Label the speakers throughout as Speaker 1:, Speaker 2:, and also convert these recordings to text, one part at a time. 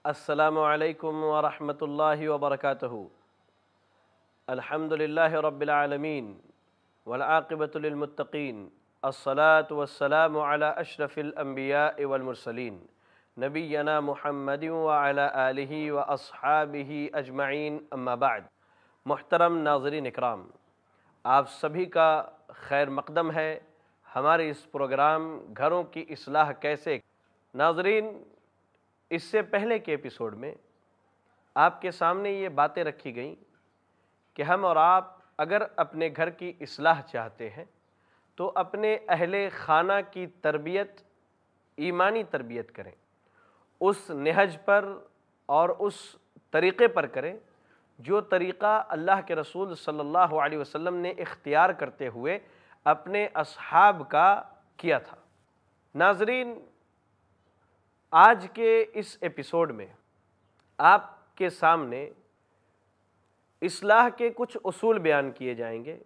Speaker 1: السلام علیکم ورحمۃ اللہ وبرکاتہ۔ الحمد للہ رب العالمین والعاقبۃ للمتقین، الصلاة والسلام علی اشرف الانبیاء والمرسلین، نبینا محمد وعلی آلہ واصحابہ اجمعین، اما بعد۔ محترم ناظرین اکرام، آپ سبھی کا خیر مقدم ہے ہمارے اس پروگرام گھروں کی اصلاح کیسے۔ ناظرین، اس سے پہلے کے ایپیسوڈ میں آپ کے سامنے یہ باتیں رکھی گئیں کہ ہم اور آپ اگر اپنے گھر کی اصلاح چاہتے ہیں تو اپنے اہل خانہ کی تربیت، ایمانی تربیت کریں، اس نہج پر اور اس طریقے پر کریں جو طریقہ اللہ کے رسول صلی اللہ علیہ وسلم نے اختیار کرتے ہوئے اپنے اصحاب کا کیا تھا۔ ناظرین، آج کے اس ایپیسوڈ میں آپ کے سامنے اصلاح کے کچھ اصول بیان کیے جائیں گے،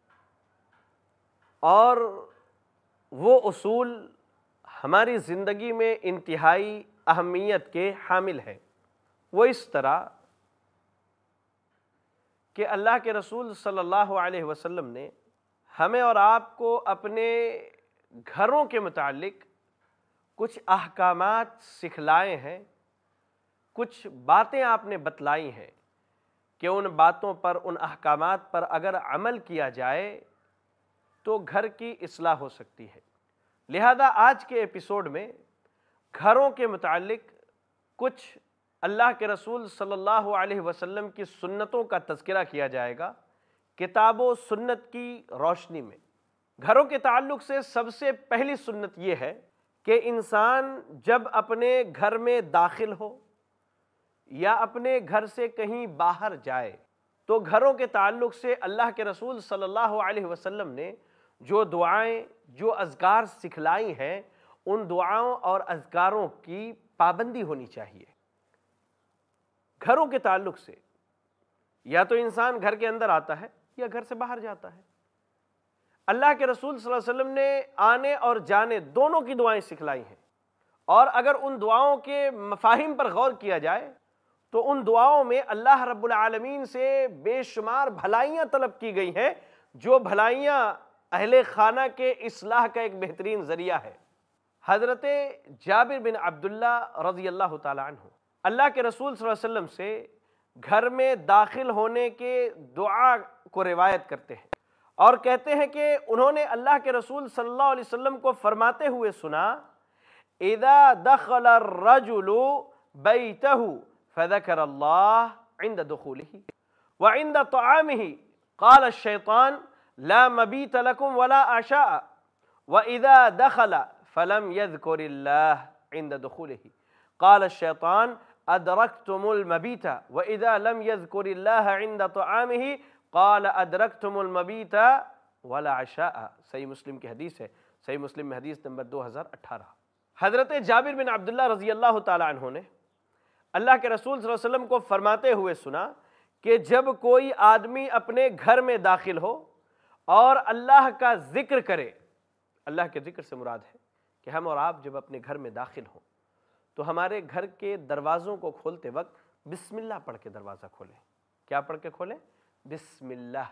Speaker 1: اور وہ اصول ہماری زندگی میں انتہائی اہمیت کے حامل ہیں۔ وہ اس طرح کہ اللہ کے رسول صلی اللہ علیہ وسلم نے ہمیں اور آپ کو اپنے گھروں کے متعلق کچھ احکامات سکھلائے ہیں، کچھ باتیں آپ نے بتلائی ہیں کہ ان باتوں پر، ان احکامات پر اگر عمل کیا جائے تو گھر کی اصلاح ہو سکتی ہے۔ لہذا آج کے ایپیسوڈ میں گھروں کے متعلق کچھ اللہ کے رسول صلی اللہ علیہ وسلم کی سنتوں کا تذکرہ کیا جائے گا، کتاب و سنت کی روشنی میں۔ گھروں کے تعلق سے سب سے پہلی سنت یہ ہے کہ انسان جب اپنے گھر میں داخل ہو یا اپنے گھر سے کہیں باہر جائے تو گھروں کے تعلق سے اللہ کے رسول صلی اللہ علیہ وسلم نے جو دعائیں، جو اذکار سکھلائی ہیں، ان دعاؤں اور اذکاروں کی پابندی ہونی چاہیے۔ گھروں کے تعلق سے یا تو انسان گھر کے اندر آتا ہے یا گھر سے باہر جاتا ہے، اللہ کے رسول صلی اللہ علیہ وسلم نے آنے اور جانے دونوں کی دعائیں سکھلائی ہیں، اور اگر ان دعاؤں کے مفاہیم پر غور کیا جائے تو ان دعاؤں میں اللہ رب العالمین سے بے شمار بھلائیاں طلب کی گئی ہیں، جو بھلائیاں اہل خانہ کے اصلاح کا ایک بہترین ذریعہ ہے۔ حضرت جابر بن عبداللہ رضی اللہ تعالی عنہ اللہ کے رسول صلی اللہ علیہ وسلم سے گھر میں داخل ہونے کے دعا کو روایت کرتے ہیں اور کہتے ہیں کہ انہوں نے اللہ کے رسول صلی اللہ علیہ وسلم کو فرماتے ہوئے سنا، اذا دخل الرجل بیتہ فذکر اللہ عند دخولہ وعند طعامہ قال الشیطان لا مبیت لکم ولا عشاء واذا دخل فلم یذکر اللہ عند دخولہ قال الشیطان ادرکتم المبیت واذا لم یذکر اللہ عند طعامہ قال ادرکتم المبیت ولا عشاء۔ صحیح مسلم کی حدیث ہے، صحیح مسلم میں حدیث نمبر 2018۔ حضرت جابر بن عبداللہ رضی اللہ تعالی عنہ نے اللہ کے رسول صلی اللہ علیہ وسلم کو فرماتے ہوئے سنا کہ جب کوئی آدمی اپنے گھر میں داخل ہو اور اللہ کا ذکر کرے، اللہ کے ذکر سے مراد ہے کہ ہم اور آپ جب اپنے گھر میں داخل ہوں تو ہمارے گھر کے دروازوں کو کھولتے وقت بسم اللہ پڑھ کے دروازہ کھولیں۔ کیا پڑھ کے کھولیں؟ بسم اللہ۔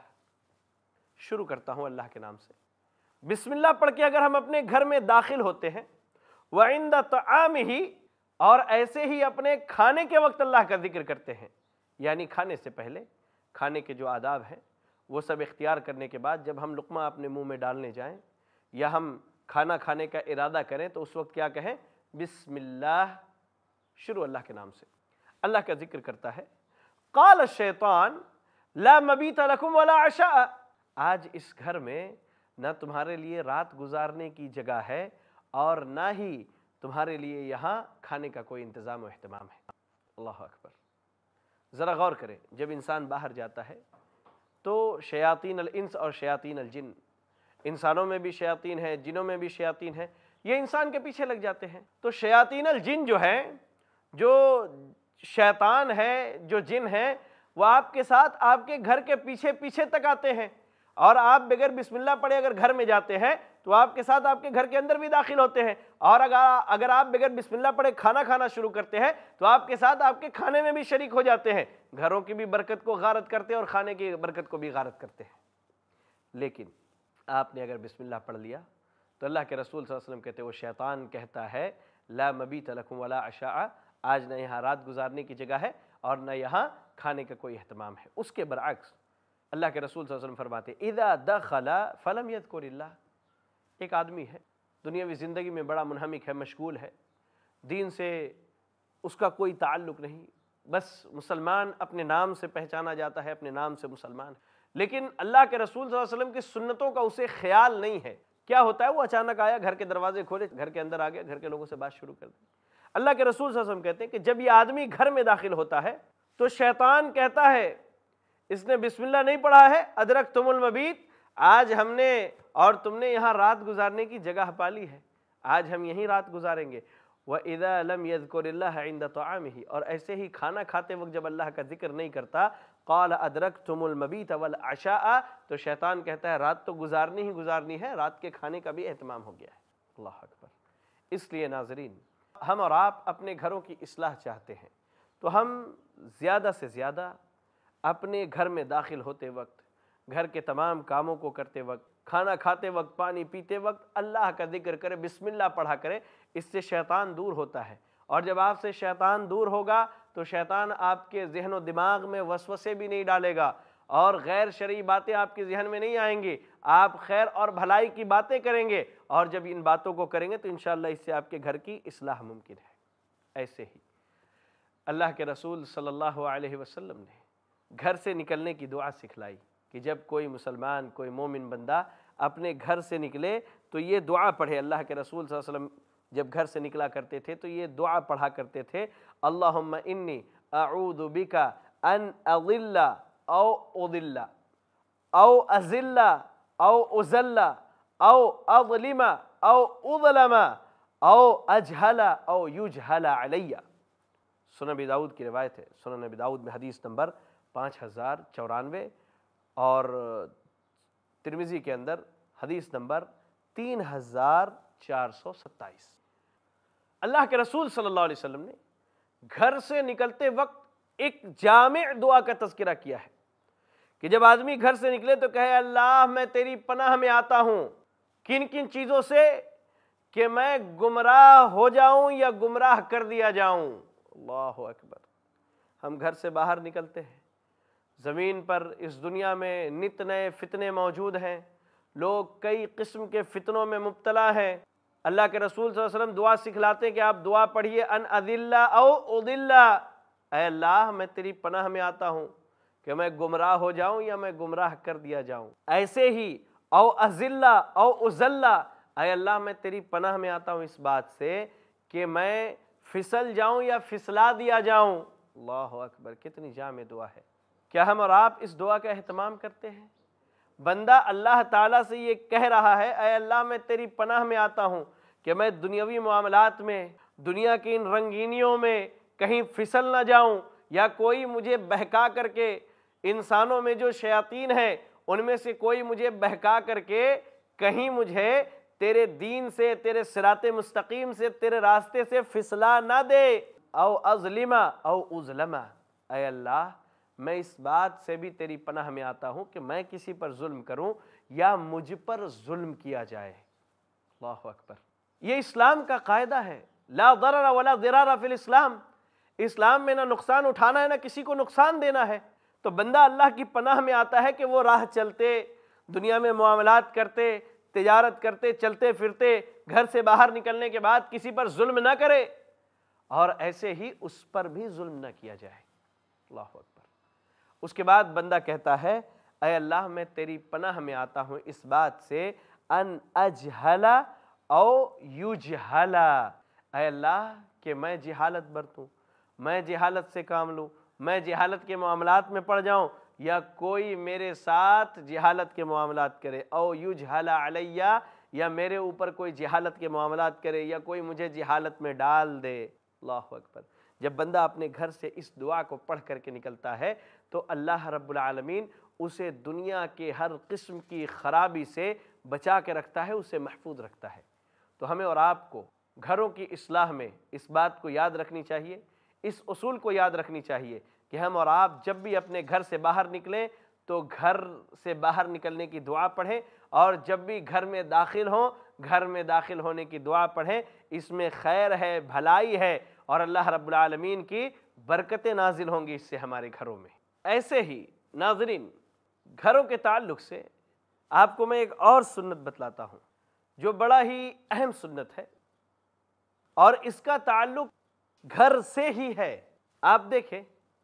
Speaker 1: شروع کرتا ہوں اللہ کے نام سے۔ بسم اللہ پڑھ کے اگر ہم اپنے گھر میں داخل ہوتے ہیں، وَعِنْدَ طَعَامِهِ، اور ایسے ہی اپنے کھانے کے وقت اللہ کا ذکر کرتے ہیں، یعنی کھانے سے پہلے کھانے کے جو آداب ہیں وہ سب اختیار کرنے کے بعد جب ہم لقمہ اپنے منہ میں ڈالنے جائیں یا ہم کھانا کھانے کا ارادہ کریں تو اس وقت کیا کہیں؟ بسم اللہ، شروع اللہ کے نام سے۔ اللہ کا ذکر کرتا ہے۔ قال الشیطان لا مبیت لکم ولا عشاء، آج اس گھر میں نہ تمہارے لیے رات گزارنے کی جگہ ہے اور نہ ہی تمہارے لیے یہاں کھانے کا کوئی انتظام و اہتمام ہے۔ اللہ اکبر۔ ذرا غور کریں، جب انسان باہر جاتا ہے تو شیاطین الانس اور شیاطین الجن، انسانوں میں بھی شیاطین ہیں، جنوں میں بھی شیاطین ہیں، یہ انسان کے پیچھے لگ جاتے ہیں۔ تو شیاطین الجن جو ہیں، جو شیطان ہے، جو جن ہیں، وہ آپ کے ساتھ آپ کے گھر کے پیچھے پیچھے تک آتے ہیں، اور آپ بغیر بسم اللہ پڑھے اگر گھر میں جاتے ہیں تو آپ کے ساتھ آپ کے گھر کے اندر بھی داخل ہوتے ہیں، اور اگر آپ بغیر بسم اللہ پڑھے کھانا کھانا شروع کرتے ہیں تو آپ کے ساتھ آپ کے کھانے میں بھی شریک ہو جاتے ہیں، گھروں کی بھی برکت کو غارت کرتے ہیں اور کھانے کی برکت کو بھی غارت کرتے ہیں۔ لیکن آپ نے اگر بسم اللہ پڑھ لیا تو اللہ کے رسول صلی اللہ علیہ وسلم کہتے ہیں وہ شیطان کہتا ہے لا مبیت لکم ولا عشاء، آج نہ یہاں رات گزارنے کی جگہ ہے اور نہ یہاں کھانے کا کوئی اہتمام ہے۔ اس کے برعکس اللہ کے رسول صلی اللہ علیہ وسلم فرماتے ہیں اذا دخل فلم یذکر اللہ، ایک آدمی ہے دنیاوی زندگی میں بڑا منہمک ہے، مشغول ہے، دین سے اس کا کوئی تعلق نہیں، بس مسلمان اپنے نام سے پہچانا جاتا ہے، اپنے نام سے مسلمان ہے، لیکن اللہ کے رسول صلی اللہ علیہ وسلم کی سنتوں کا اسے خیال نہیں ہے۔ کیا ہوتا ہے، وہ اچانک آیا، گھر کے دروازے کھولے، گھر کے اندر آ گیا، گھر کے لوگوں سے بات شروع کر دی۔ اللہ کے رسول صلی اللہ علیہ وسلم کہتے ہیں کہ جب یہ آدمی گھر میں داخل ہوتا ہے تو شیطان کہتا ہے اس نے بسم اللہ نہیں پڑھا ہے، ادرکتم المبیت، آج ہم نے اور تم نے یہاں رات گزارنے کی جگہ پا لی ہے، آج ہم یہیں رات گزاریں گے۔ وَإِذَا لَمْ يَذْكُرِ اللَّهَ عِنْدَ طَعَامِهِ، اور ایسے ہی کھانا کھاتے وقت جب اللہ کا ذکر نہیں کرتا، قَالَ أَدْرَكْتُمُ الْمَبِيتَ وَالْعَشَاءَ، تو شیطان کہتا ہے رات تو گزارنی ہی گزارنی ہے، رات کے کھانے کا بھی اہتمام ہو گیا ہے۔ اللہ اکبر۔ اس لیے ناظرین، ہم اور آپ اپنے گھروں کی اصلاح چاہتے ہیں تو ہم زیادہ سے زیادہ اپنے گھر میں داخل ہوتے وقت، گھر کے تمام کاموں کو کرتے وقت، کھانا کھاتے وقت، پانی پیتے وقت اللہ کا ذکر کرے، بسم اللہ پڑھا کرے، اس سے شیطان دور ہوتا ہے، اور جب آپ سے شیطان دور ہوگا تو شیطان آپ کے ذہن و دماغ میں وسوسے بھی نہیں ڈالے گا اور غیر شرعی باتیں آپ کے ذہن میں نہیں آئیں گی، آپ خیر اور بھلائی کی باتیں کریں گے، اور جب ان باتوں کو کریں گے تو انشاءاللہ اس سے آپ کے گھر کی اصلاح ممکن ہے۔ ایسے ہی اللہ کے رسول صلی اللہ علیہ وسلم نے گھر سے نکلنے کی دعا سکھلائی کہ جب کوئی مسلمان، کوئی مومن بندہ اپنے گھر سے نکلے تو یہ دعا پڑھے۔ اللہ کے رسول صلی اللہ علیہ وسلم جب گھر سے نکلا کرتے تھے تو یہ دعا پڑھا کرتے تھے، اللہم انی اعوذ بک ان اضل او اضل او ازل او ازل او اظلم او اظلم او اجہل او یجہل علی۔ سنن ابی داؤد کی روایت ہے، سنن ابی داؤد میں حدیث نمبر 5094 اور ترمذی کے اندر حدیث نمبر 3427۔ اللہ کے رسول صلی اللہ علیہ وسلم نے گھر سے نکلتے وقت ایک جامع دعا کا تذکرہ کیا ہے کہ جب آدمی گھر سے نکلے تو کہے اللہ میں تیری پناہ میں آتا ہوں کن کن چیزوں سے، کہ میں گمراہ ہو جاؤں یا گمراہ کر دیا جاؤں۔ اللہ اکبر۔ ہم گھر سے باہر نکلتے ہیں، زمین پر اس دنیا میں نت نئے فتنے موجود ہیں، لوگ کئی قسم کے فتنوں میں مبتلا ہیں۔ اللہ کے رسول صلی اللہ علیہ وسلم دعا سکھلاتے ہیں کہ آپ دعا پڑھیے ان اذل او اضل، اے اللہ میں تیری پناہ میں آتا ہوں کہ میں گمراہ ہو جاؤں یا میں گمراہ کر دیا جاؤں۔ ایسے ہی او اذل او اضل، اے اللہ میں تیری پناہ میں آتا ہوں اس بات سے کہ میں پھسل جاؤں یا پھسلا دیا جاؤں۔ اللہ اکبر، کتنی جامع دعا ہے۔ کیا ہم اور آپ اس دعا کا اہتمام کرتے ہیں؟ بندہ اللہ تعالیٰ سے یہ کہہ رہا ہے اے اللہ میں تیری پناہ میں آتا ہوں کہ میں دنیاوی معاملات میں، دنیا کی ان رنگینیوں میں کہیں پھسل نہ جاؤں، یا کوئی مجھے بہکا کر کے، انسانوں میں جو شیاطین ہیں ان میں سے کوئی مجھے بہکا کر کے کہیں مجھے تیرے دین سے، تیرے صراط مستقیم سے، تیرے راستے سے پھسلا نہ دے۔ او اظلم او اظلم، اے اللہ میں اس بات سے بھی تیری پناہ میں آتا ہوں کہ میں کسی پر ظلم کروں یا مجھ پر ظلم کیا جائے۔ اللہ اکبر۔ یہ اسلام کا قاعدہ ہے، لا ضرر ولا ضرار فی الاسلام۔ اسلام میں نہ نقصان اٹھانا ہے نہ کسی کو نقصان دینا ہے۔ تو بندہ اللہ کی پناہ میں آتا ہے کہ وہ راہ چلتے، دنیا میں معاملات کرتے، تجارت کرتے، چلتے پھرتے، گھر سے باہر نکلنے کے بعد کسی پر ظلم نہ کرے، اور ایسے ہی اس پر بھی ظلم نہ کیا جائے۔ اللہ اکبر۔ اس کے بعد بندہ کہتا ہے اے اللہ میں تیری پناہ میں آتا ہوں اس بات سے ان اجہل او یجہل، اے اللہ کہ میں جہالت برتوں، میں جہالت سے کام لوں، میں جہالت کے معاملات میں پڑ جاؤں، یا کوئی میرے ساتھ جہالت کے معاملات کرے، او یجہل علی، یا میرے اوپر کوئی جہالت کے معاملات کرے یا کوئی مجھے جہالت میں ڈال دے۔ اللہ اکبر۔ جب بندہ اپنے گھر سے اس دعا کو پڑھ کر کے نکلتا ہے تو اللہ رب العالمین اسے دنیا کے ہر قسم کی خرابی سے بچا کے رکھتا ہے، اسے محفوظ رکھتا ہے۔ تو ہمیں اور آپ کو گھروں کی اصلاح میں اس بات کو یاد رکھنی چاہیے، اس اصول کو یاد رکھنی چاہیے کہ ہم اور آپ جب بھی اپنے گھر سے باہر نکلیں تو گھر سے باہر نکلنے کی دعا پڑھیں، اور جب بھی گھر میں داخل ہوں گھر میں داخل ہونے کی دعا پڑھیں۔ اس میں خیر ہے، بھلائی ہے، اور اللہ رب العالمین کی برکتیں نازل ہوں گی اس سے ہمارے گھروں میں۔ ایسے ہی ناظرین، گھروں کے تعلق سے آپ کو میں ایک اور سنت بتلاتا ہوں جو بڑا ہی اہم سنت ہے، اور اس کا تعلق گھر سے ہی ہے۔ آپ دیکھیں،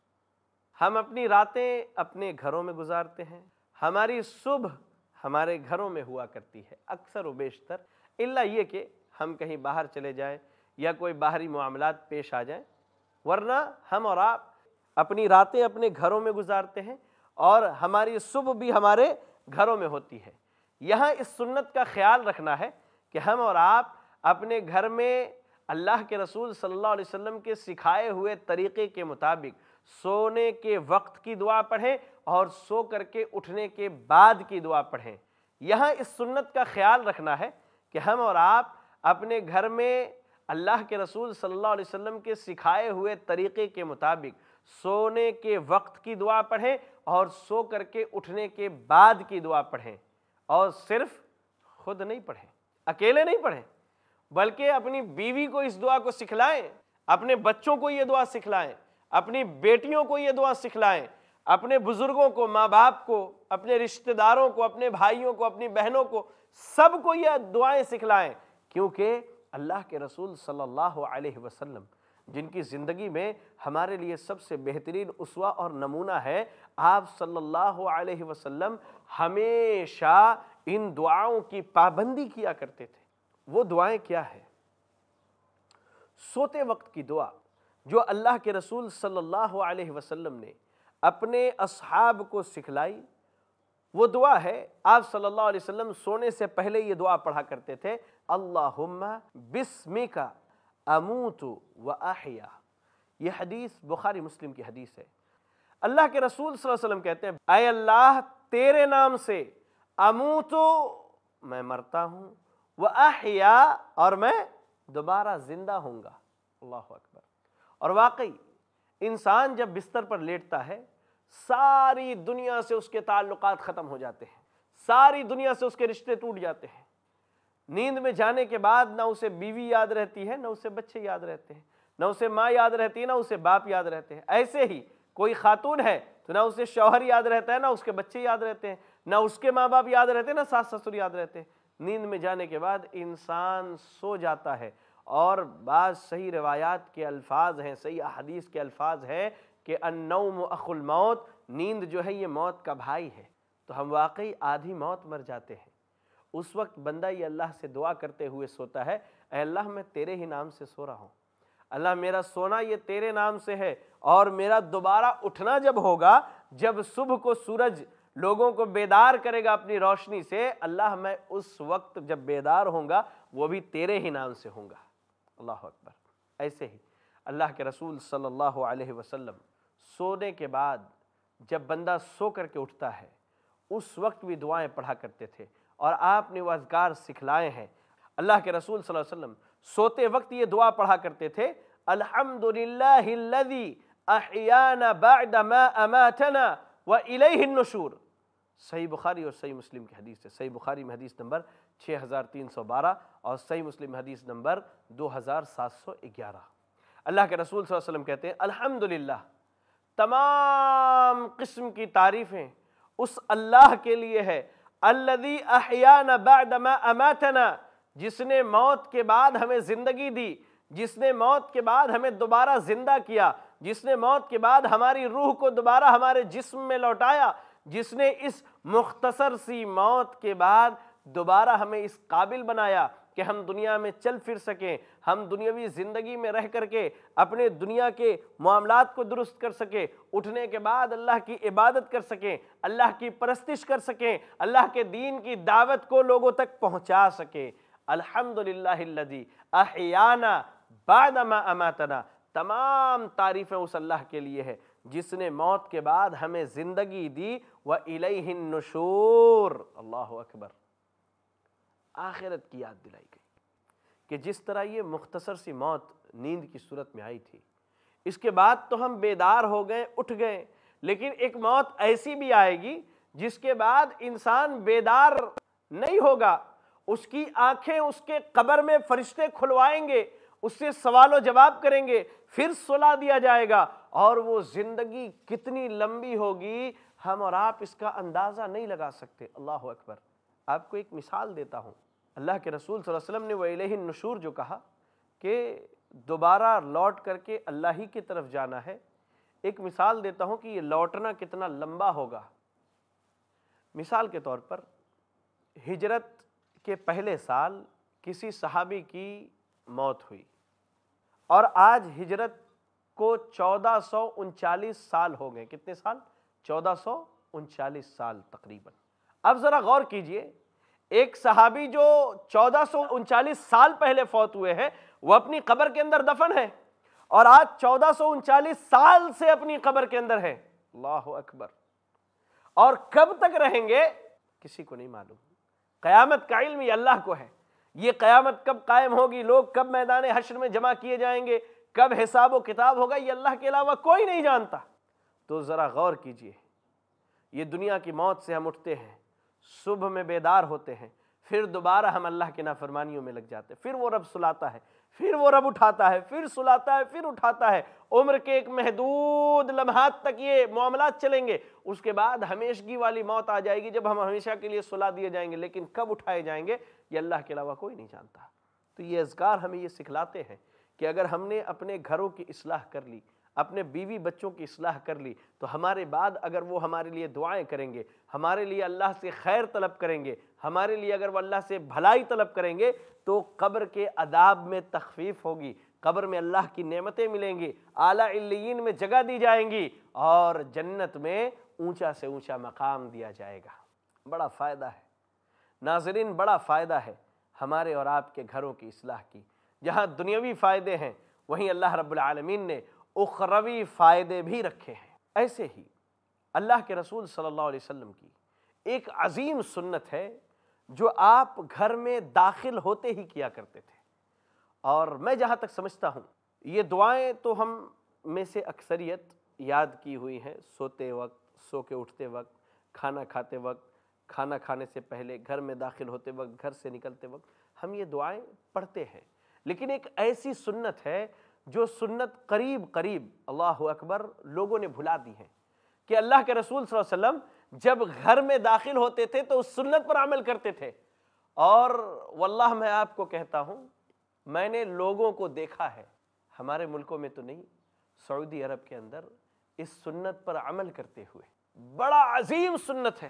Speaker 1: ہم اپنی راتیں اپنے گھروں میں گزارتے ہیں، ہماری صبح ہمارے گھروں میں ہوا کرتی ہے اکثر و بیشتر، الا یہ کہ ہم کہیں باہر چلے جائیں یا کوئی باہری معاملات پیش آ جائیں، ورنہ ہم اور آپ اپنی راتیں اپنے گھروں میں گزارتے ہیں اور ہماری صبح بھی ہمارے گھروں میں ہوتی ہے۔ یہاں اس سنت کا خیال رکھنا ہے کہ ہم اور آپ اپنے گھر میں اللہ کے رسول صلی اللہ علیہ وسلم کے سکھائے ہوئے طریقے کے مطابق سونے کے وقت کی دعا پڑھیں اور سو کر کے اٹھنے کے بعد کی دعا پڑھیں۔ یہاں اس سنت کا خیال رکھنا ہے کہ ہم اور آپ اپنے گھر میں اللہ کے رسول صلی اللہ علیہ وسلم کے سکھائے ہوئے طریقے کے مطابق سونے کے وقت کی دعا پڑھیں اور سو کر کے اٹھنے کے بعد کی دعا پڑھیں، اور صرف خود نہیں پڑھیں، اکیلے نہیں پڑھیں، بلکہ اپنی بیوی کو اس دعا کو سکھلائیں، اپنے بچوں کو یہ دعا سکھلائیں، اپنی بیٹیوں کو یہ دعا سکھلائیں، اپنے بزرگوں کو، ماں باپ کو، اپنے رشتہ داروں کو، اپنے بھائیوں کو، اپنی بہنوں کو، سب کو یہ دعائیں سکھلائیں، کیونکہ اللہ کے رسول صلی اللہ علیہ وسلم جن کی زندگی میں ہمارے لیے سب سے بہترین اسوہ اور نمونہ ہے، آپ صلی اللہ علیہ وسلم ہمیشہ ان دعاؤں کی پابندی کیا کرتے تھے۔ وہ دعائیں کیا ہیں؟ سوتے وقت کی دعا جو اللہ کے رسول صلی اللہ علیہ وسلم نے اپنے اصحاب کو سکھلائی، وہ دعا ہے، آپ صلی اللہ علیہ وسلم سونے سے پہلے یہ دعا پڑھا کرتے تھے، اللہم بسمک اموت و احیا۔ یہ حدیث بخاری مسلم کی حدیث ہے۔ اللہ کے رسول صلی اللہ علیہ وسلم کہتے ہیں، اے اللہ تیرے نام سے اموتو میں مرتا ہوں، و احیا اور میں دوبارہ زندہ ہوں گا۔ اللہ اکبر۔ اور واقعی انسان جب بستر پر لیٹتا ہے ساری دنیا سے اس کے تعلقات ختم ہو جاتے ہیں، ساری دنیا سے اس کے رشتے ٹوٹ جاتے ہیں۔ نیند میں جانے کے بعد نہ اسے بیوی یاد رہتی ہے، نہ اسے بچے یاد رہتے ہیں، نہ اسے ماں یاد رہتی ہے، نہ اسے باپ یاد رہتے ہیں۔ ایسے ہی کوئی خاتون ہے تو نہ اسے شوہر یاد رہتا ہے، نہ اس کے بچے یاد رہتے ہیں، نہ اس کے ماں باپ یاد رہتے ہیں، نہ ساس سسر یاد رہتے ہیں۔ نیند میں جانے کے بعد انسان سو جاتا ہے، اور بعض صحیح روایات کے الفاظ ہیں، صحیح احادیث کے الفاظ ہیں کہ النوم اخو الموت، نیند جو ہے یہ موت کا بھائی ہے۔ تو ہم واقعی آدھی موت مر جاتے ہیں۔ اس وقت بندہ یہ اللہ سے دعا کرتے ہوئے سوتا ہے، اے اللہ میں تیرے ہی نام سے سو رہا ہوں، اللہ میرا سونا یہ تیرے نام سے ہے، اور میرا دوبارہ اٹھنا جب ہوگا، جب صبح کو سورج لوگوں کو بیدار کرے گا اپنی روشنی سے، اللہ میں اس وقت جب بیدار ہوں گا وہ بھی تیرے ہی نام سے ہوں گا۔ اللہ اکبر۔ ایسے ہی اللہ کے رسول صلی اللہ علیہ وسلم سونے کے بعد جب بندہ سو کر کے اٹھتا ہے اس وقت بھی دعائیں پڑھا کرتے تھے، اور آپ نے وہ اذکار سکھلائے ہیں۔ اللہ کے رسول صلی اللہ علیہ وسلم سوتے وقت یہ دعا پڑھا کرتے تھے، الحمدللہ الذی احیانا بعد ما اماتنا والیہ النشور۔ صحیح بخاری اور صحیح مسلم کی حدیث ہے۔ صحیح بخاری میں حدیث نمبر 6312 اور صحیح مسلم میں حدیث نمبر 2711۔ اللہ کے رسول صلی اللہ علیہ وسلم کہتے ہیں، الحمدللہ، تمام قسم کی تعریفیں اس اللہ کے لیے ہے، الذی احیانا بعد ما اماتنا، جس نے موت کے بعد ہمیں زندگی دی، جس نے موت کے بعد ہمیں دوبارہ زندہ کیا، جس نے موت کے بعد ہماری روح کو دوبارہ ہمارے جسم میں لوٹایا، جس نے اس مختصر سی موت کے بعد دوبارہ ہمیں اس قابل بنایا کہ ہم دنیا میں چل پھر سکیں، ہم دنیاوی زندگی میں رہ کر کے اپنے دنیا کے معاملات کو درست کر سکیں، اٹھنے کے بعد اللہ کی عبادت کر سکیں، اللہ کی پرستش کر سکیں، اللہ کے دین کی دعوت کو لوگوں تک پہنچا سکیں۔ الحمدللہ الذی احیانا بعد ما اماتنا، تمام تعریفیں اس اللہ کے لیے ہے جس نے موت کے بعد ہمیں زندگی دی، وَإِلَيْهِ النُّشُورُ۔ اللہ اکبر۔ آخرت کی یاد دلائی گئی کہ جس طرح یہ مختصر سی موت نیند کی صورت میں آئی تھی، اس کے بعد تو ہم بیدار ہو گئے، اٹھ گئے، لیکن ایک موت ایسی بھی آئے گی جس کے بعد انسان بیدار نہیں ہوگا، اس کی آنکھیں اس کے قبر میں فرشتے کھلوائیں گے، اس سے سوال و جواب کریں گے، پھر سلا دیا جائے گا، اور وہ زندگی کتنی لمبی ہوگی ہم اور آپ اس کا اندازہ نہیں لگا سکتے۔ اللہ اکبر۔ آپ کو ایک مثال دیتا ہوں، اللہ کے رسول صلی اللہ علیہ وسلم نے وَإِلَيْهِ النُّشُورُ جو کہا کہ دوبارہ لوٹ کر کے اللہ ہی کی طرف جانا ہے، ایک مثال دیتا ہوں کہ یہ لوٹنا کتنا لمبا ہوگا۔ مثال کے طور پر ہجرت کے پہلے سال کسی صحابی کی موت ہوئی، اور آج ہجرت کو 1439 سال ہو گئے۔ کتنے سال؟ 1439 سال تقریباً۔ اب ذرا غور کیجئے، ایک صحابی جو 1439 سال پہلے فوت ہوئے ہیں وہ اپنی قبر کے اندر دفن ہے، اور آج 1439 سال سے اپنی قبر کے اندر ہے۔ اللہ اکبر۔ اور کب تک رہیں گے کسی کو نہیں معلوم۔ قیامت کا علم یہ اللہ کو ہے، یہ قیامت کب قائم ہوگی، لوگ کب میدان حشر میں جمع کیے جائیں گے، کب حساب و کتاب ہوگا، یہ اللہ کے علاوہ کوئی نہیں جانتا۔ تو ذرا غور کیجئے، یہ دنیا کی موت سے ہم اٹھتے ہیں، صبح میں بیدار ہوتے ہیں، پھر دوبارہ ہم اللہ کی نافرمانیوں میں لگ جاتے ہیں، پھر وہ رب سلاتا ہے، پھر وہ رب اٹھاتا ہے، پھر سلاتا ہے، پھر اٹھاتا ہے۔ عمر کے ایک محدود لمحات تک یہ معاملات چلیں گے، اس کے بعد ہمیشگی والی موت آ جائے گی جب ہم ہمیشہ کے لیے سلا دیے جائیں گے، لیکن کب اٹھائے جائیں گے یہ اللہ کے علاوہ کوئی نہیں جانتا۔ تو یہ اذکار ہمیں یہ سکھلاتے ہیں کہ اگر ہم نے اپنے گھروں کی اصلاح کر لی، اپنے بیوی بچوں کی اصلاح کر لی، تو ہمارے بعد اگر وہ ہمارے لیے دعائیں کریں گے، ہمارے لیے اللہ سے خیر طلب کریں گے، ہمارے لیے اگر وہ اللہ سے بھلائی طلب کریں گے، تو قبر کے عذاب میں تخفیف ہوگی، قبر میں اللہ کی نعمتیں ملیں گی، اعلیٰ علیین میں جگہ دی جائیں گی، اور جنت میں اونچا سے اونچا مقام دیا جائے گا۔ بڑا فائدہ ہے ناظرین، بڑا فائدہ ہے ہمارے اور آپ کے گھروں کی اصلاح کی۔ جہاں دنیاوی فائدے ہیں وہیں اللہ رب العالمین نے اخروی فائدے بھی رکھے ہیں۔ ایسے ہی اللہ کے رسول صلی اللہ علیہ وسلم کی ایک عظیم سنت ہے جو آپ گھر میں داخل ہوتے ہی کیا کرتے تھے، اور میں جہاں تک سمجھتا ہوں یہ دعائیں تو ہم میں سے اکثریت یاد کی ہوئی ہیں، سوتے وقت، سو کے اٹھتے وقت، کھانا کھاتے وقت، کھانا کھانے سے پہلے، گھر میں داخل ہوتے وقت، گھر سے نکلتے وقت ہم یہ دعائیں پڑھتے ہیں۔ لیکن ایک ایسی سنت ہے جو سنت قریب قریب، اللہ اکبر، لوگوں نے بھلا دی ہے، کہ اللہ کے رسول صلی اللہ علیہ وسلم جب گھر میں داخل ہوتے تھے تو اس سنت پر عمل کرتے تھے، اور واللہ میں آپ کو کہتا ہوں میں نے لوگوں کو دیکھا ہے، ہمارے ملکوں میں تو نہیں، سعودی عرب کے اندر اس سنت پر عمل کرتے ہوئے۔ بڑا عظیم سنت ہے،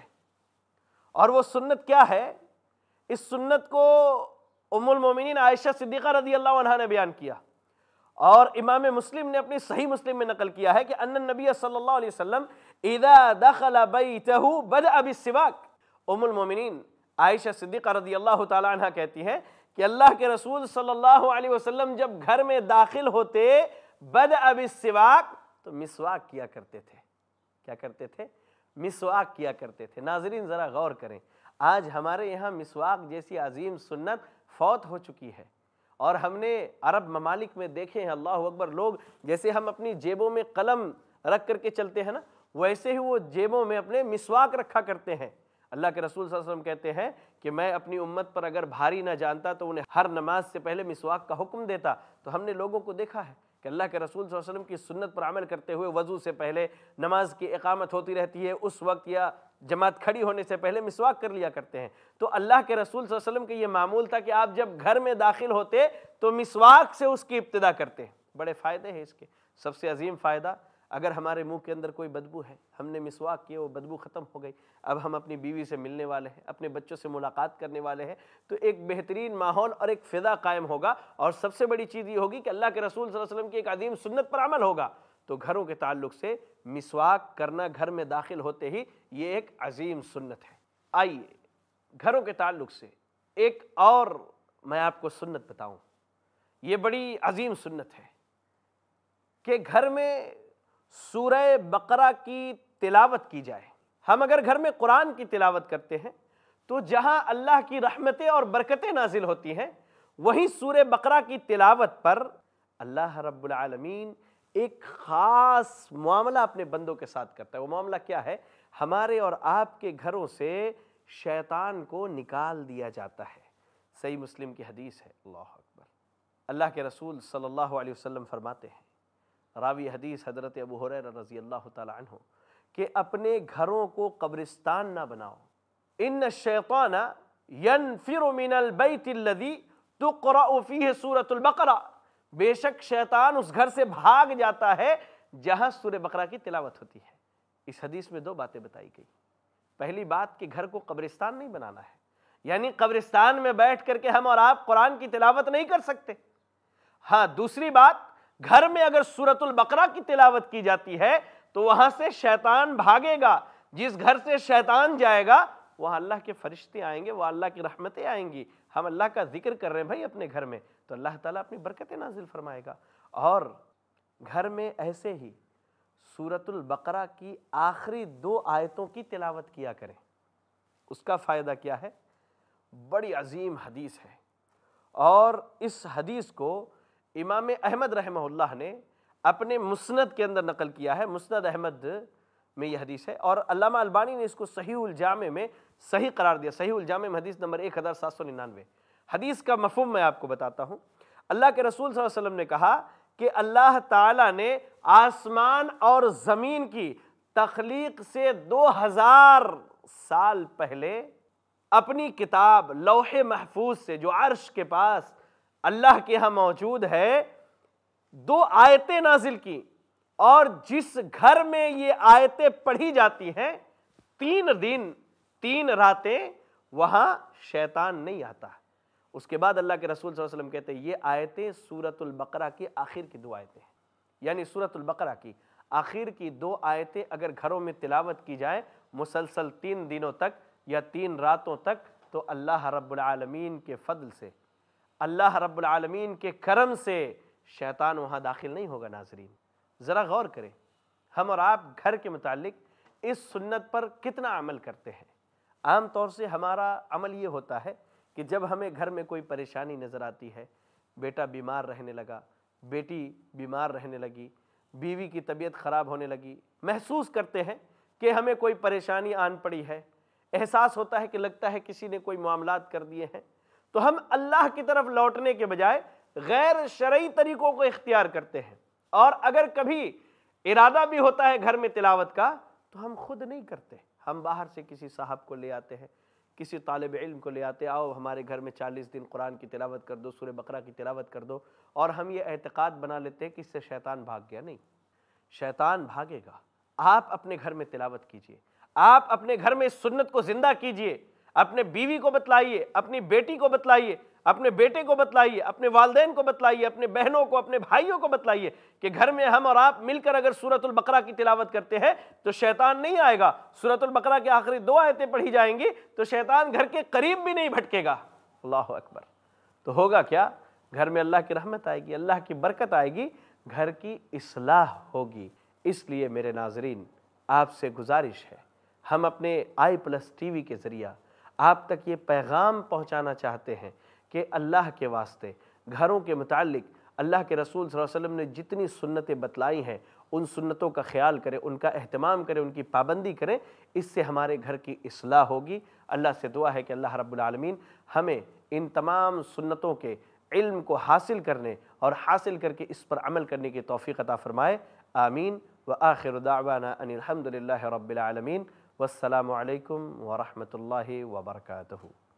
Speaker 1: اور وہ سنت کیا ہے؟ اس سنت کو ام المومنین عائشہ صدیقہ رضی اللہ عنہا نے بیان کیا، اور امام مسلم نے اپنی صحیح مسلم میں نقل کیا ہے کہ ان النبی صلی اللہ علیہ وسلم اذا دخل بیتہ بدأ بالسواک۔ ام المومنین عائشہ صدیقہ رضی اللہ تعالی عنہ کہتی ہیں کہ اللہ کے رسول صلی اللہ علیہ وسلم جب گھر میں داخل ہوتے بدأ بالسواک تو مسواک کیا کرتے تھے۔ کیا کرتے تھے؟ مسواک کیا کرتے تھے۔ ناظرین ذرا غور کریں، آج ہمارے یہاں مسواک جیسی عظیم سنت فوت ہو چکی ہے، اور ہم نے عرب ممالک میں دیکھے ہیں، اللہ اکبر، لوگ جیسے ہم اپنی جیبوں میں قلم رکھ کر کے چلتے ہیں نا، ویسے ہی وہ جیبوں میں اپنے مسواک رکھا کرتے ہیں۔ اللہ کے رسول صلی اللہ علیہ وسلم کہتے ہیں کہ میں اپنی امت پر اگر بھاری نہ جانتا تو انہیں ہر نماز سے پہلے مسواک کا حکم دیتا۔ تو ہم نے لوگوں کو دیکھا ہے کہ اللہ کے رسول صلی اللہ علیہ وسلم کی سنت پر عمل کرتے ہوئے وضو سے پہلے، نماز کی اقامت ہوتی رہتی ہے اس وقت، یا جماعت کھڑی ہونے سے پہلے مسواک کر لیا کرتے ہیں۔ تو اللہ کے رسول صلی اللہ علیہ وسلم کے یہ معمول تھا کہ آپ جب گھر میں داخل ہوتے تو مسواک سے اس کی ابتدا کرتے۔ بڑے فائدے ہیں اس کے۔ سب سے عظیم فائدہ، اگر ہمارے منہ کے اندر کوئی بدبو ہے، ہم نے مسواک کیا، وہ بدبو ختم ہو گئی، اب ہم اپنی بیوی سے ملنے والے ہیں، اپنے بچوں سے ملاقات کرنے والے ہیں، تو ایک بہترین ماحول اور ایک فضا قائم ہوگا، اور سب سے بڑی چیز یہ ہوگی کہ اللہ کے رسول صلی اللہ علیہ وسلم کی ایک عظیم سنت پر عمل ہوگا۔ تو گھروں کے تعلق سے مسواک کرنا گھر میں داخل ہوتے ہی یہ ایک عظیم سنت ہے۔ آئیے گھروں کے تعلق سے ایک اور میں آپ کو سنت بتاؤں، یہ بڑی عظیم سنت ہے کہ گھر میں سورہ بقرہ کی تلاوت کی جائے۔ ہم اگر گھر میں قرآن کی تلاوت کرتے ہیں تو جہاں اللہ کی رحمتیں اور برکتیں نازل ہوتی ہیں وہیں سورہ بقرہ کی تلاوت پر اللہ رب العالمین ایک خاص معاملہ اپنے بندوں کے ساتھ کرتا ہے۔ وہ معاملہ کیا ہے؟ ہمارے اور آپ کے گھروں سے شیطان کو نکال دیا جاتا ہے۔ صحیح مسلم کی حدیث ہے، اللہ اکبر، اللہ کے رسول صلی اللہ علیہ وسلم فرماتے ہیں، راوی حدیث حضرت ابو ہریرہ رضی اللہ تعالی عنہ، کہ اپنے گھروں کو قبرستان نہ بناؤ۔ ان الشیطان ینفر من البیت الذی تقرأ فیہ سورۃ البقرہ، بے شک شیطان اس گھر سے بھاگ جاتا ہے جہاں سورہ بقرہ کی تلاوت ہوتی ہے۔ اس حدیث میں دو باتیں بتائی گئی۔ پہلی بات کہ گھر کو قبرستان نہیں بنانا ہے، یعنی قبرستان میں بیٹھ کر کے ہم اور آپ قرآن کی تلاوت نہیں کر سکتے۔ ہاں، دوسری بات، گھر میں اگر سورۃ البقرہ کی تلاوت کی جاتی ہے تو وہاں سے شیطان بھاگے گا۔ جس گھر سے شیطان جائے گا وہاں اللہ کے فرشتے آئیں گے، وہ اللہ کی رحمتیں آئیں گی۔ ہم اللہ کا ذکر کر رہے ہیں بھائی اپنے گھر میں، تو اللہ تعالیٰ اپنی برکتیں نازل فرمائے گا۔ اور گھر میں ایسے ہی سورۃ البقرہ کی آخری 2 آیتوں کی تلاوت کیا کریں۔ اس کا فائدہ کیا ہے؟ بڑی عظیم حدیث ہے، اور اس حدیث کو امام احمد رحمہ اللہ نے اپنے مسند کے اندر نقل کیا ہے۔ مسند احمد میں یہ حدیث ہے، اور علامہ البانی نے اس کو صحیح الجامع میں صحیح قرار دیا۔ صحیح الجامع میں حدیث نمبر 1799۔ حدیث کا مفہوم میں آپ کو بتاتا ہوں۔ اللہ کے رسول صلی اللہ علیہ وسلم نے کہا کہ اللہ تعالیٰ نے آسمان اور زمین کی تخلیق سے 2000 سال پہلے اپنی کتاب لوح محفوظ سے، جو عرش کے پاس اللہ کے ہاں موجود ہے، 2 آیتیں نازل کی، اور جس گھر میں یہ آیتیں پڑھی جاتی ہیں 3 دن 3 راتیں وہاں شیطان نہیں آتا۔ اس کے بعد اللہ کے رسول صلی اللہ علیہ وسلم کہتے ہیں یہ آیتیں سورۃ البقرہ کی آخر کی 2 آیتیں ہیں، یعنی سورۃ البقرہ کی آخر کی 2 آیتیں اگر گھروں میں تلاوت کی جائے مسلسل 3 دنوں تک یا 3 راتوں تک، تو اللہ رب العالمین کے فضل سے، اللہ رب العالمین کے کرم سے شیطان وہاں داخل نہیں ہوگا۔ ناظرین ذرا غور کریں، ہم اور آپ گھر کے متعلق اس سنت پر کتنا عمل کرتے ہیں؟ عام طور سے ہمارا عمل یہ ہوتا ہے کہ جب ہمیں گھر میں کوئی پریشانی نظر آتی ہے، بیٹا بیمار رہنے لگا، بیٹی بیمار رہنے لگی، بیوی کی طبیعت خراب ہونے لگی، محسوس کرتے ہیں کہ ہمیں کوئی پریشانی آن پڑی ہے، احساس ہوتا ہے کہ لگتا ہے کسی نے کوئی معاملات کر دیے ہیں، تو ہم اللہ کی طرف لوٹنے کے بجائے غیر شرعی طریقوں کو اختیار کرتے ہیں۔ اور اگر کبھی ارادہ بھی ہوتا ہے گھر میں تلاوت کا تو ہم خود نہیں کرتے، ہم باہر سے کسی صاحب کو لے آتے ہیں، کسی طالب علم کو لے آتے، آؤ ہمارے گھر میں 40 دن قرآن کی تلاوت کر دو، سورہ بقرہ کی تلاوت کر دو، اور ہم یہ اعتقاد بنا لیتے ہیں کہ اس سے شیطان بھاگ گیا۔ نہیں، شیطان بھاگے گا۔ آپ اپنے گھر میں تلاوت کیجئے، آپ اپنے گھر میں اس سنت کو زندہ کیجئے، اپنے بیوی کو بتلائیے، اپنی بیٹی کو بتلائیے، اپنے بیٹے کو بتلائیے، اپنے والدین کو بتلائیے، اپنے بہنوں کو، اپنے بھائیوں کو بتلائیے کہ گھر میں ہم اور آپ مل کر اگر سورۃ البقرہ کی تلاوت کرتے ہیں تو شیطان نہیں آئے گا۔ سورۃ البقرہ کی آخری 2 آیتیں پڑھی جائیں گی تو شیطان گھر کے قریب بھی نہیں بھٹکے گا۔ اللہ اکبر۔ تو ہوگا کیا؟ گھر میں اللہ کی رحمت آئے گی، اللہ کی برکت آئے گی، گھر کی اصلاح ہوگی۔ اس لیے میرے ناظرین، آپ سے گزارش ہے، ہم اپنے i+TV کے ذریعہ آپ تک یہ پیغام پہنچانا چاہتے ہیں کہ اللہ کے واسطے گھروں کے متعلق اللہ کے رسول صلی اللہ علیہ وسلم نے جتنی سنتیں بتلائی ہیں ان سنتوں کا خیال کریں، ان کا اہتمام کریں، ان کی پابندی کریں، اس سے ہمارے گھر کی اصلاح ہوگی۔ اللہ سے دعا ہے کہ اللہ رب العالمین ہمیں ان تمام سنتوں کے علم کو حاصل کرنے اور حاصل کر کے اس پر عمل کرنے کی توفیق عطا فرمائے۔ آمین۔ وآخر دعوانا ان الحمد للہ رب العالمین، والسلام علیکم ورحمۃ اللہ وبرکاتہ۔